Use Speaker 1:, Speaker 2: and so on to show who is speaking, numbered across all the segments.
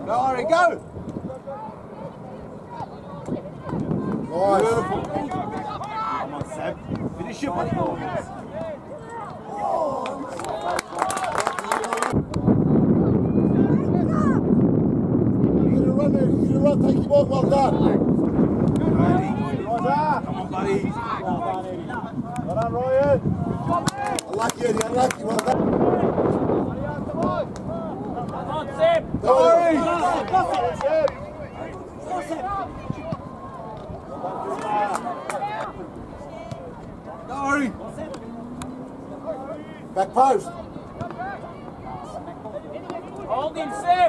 Speaker 1: Go, Ari, go!
Speaker 2: Nice.
Speaker 1: Beautiful. Come on, Seb. Finish your performance.
Speaker 2: You're gonna run there. You're gonna run. Take him off. Well done.
Speaker 1: Come on, buddy.
Speaker 2: Well done, Ryan. Unlucky, Eddie. Unlucky. Well done.
Speaker 3: Come on, Seb.
Speaker 1: Sorry.
Speaker 2: Seb.
Speaker 1: Sorry.
Speaker 2: Back post.
Speaker 3: Hold him, Seb.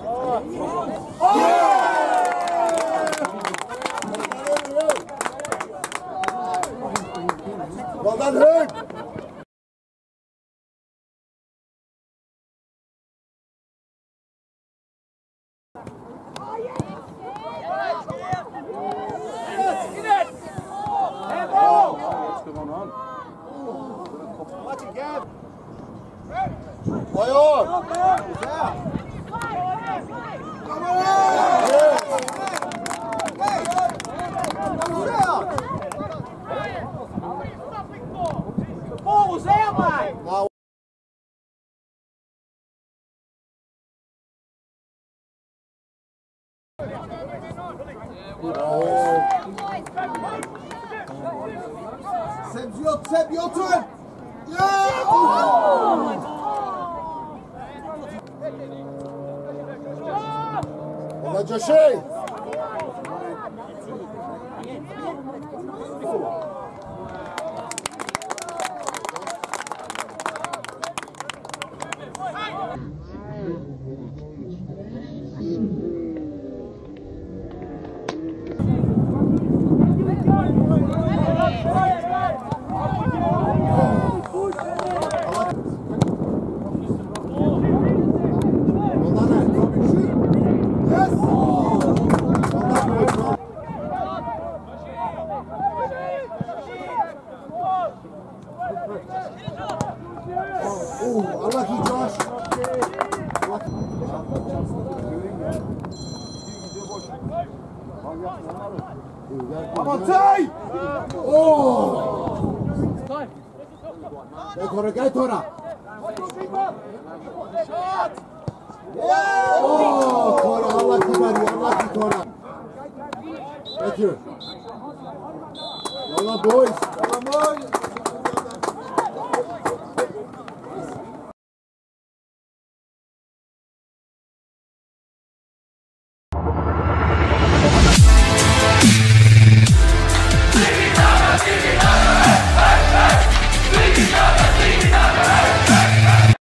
Speaker 2: Well done, Hume.
Speaker 1: What's going on?
Speaker 2: Lucky Gav. Play on. Come on.
Speaker 3: The ball was out, mate.
Speaker 2: No. Seb, your turn. Yeah! Oh! Well done, Joshi. Oh, unlucky Josh. Come on, Tay! Oh! Go, Tora, go, Tora! Oh, Tora, unlucky, buddy, unlucky, Tora. Thank you. Well done, boys. Well done, boys.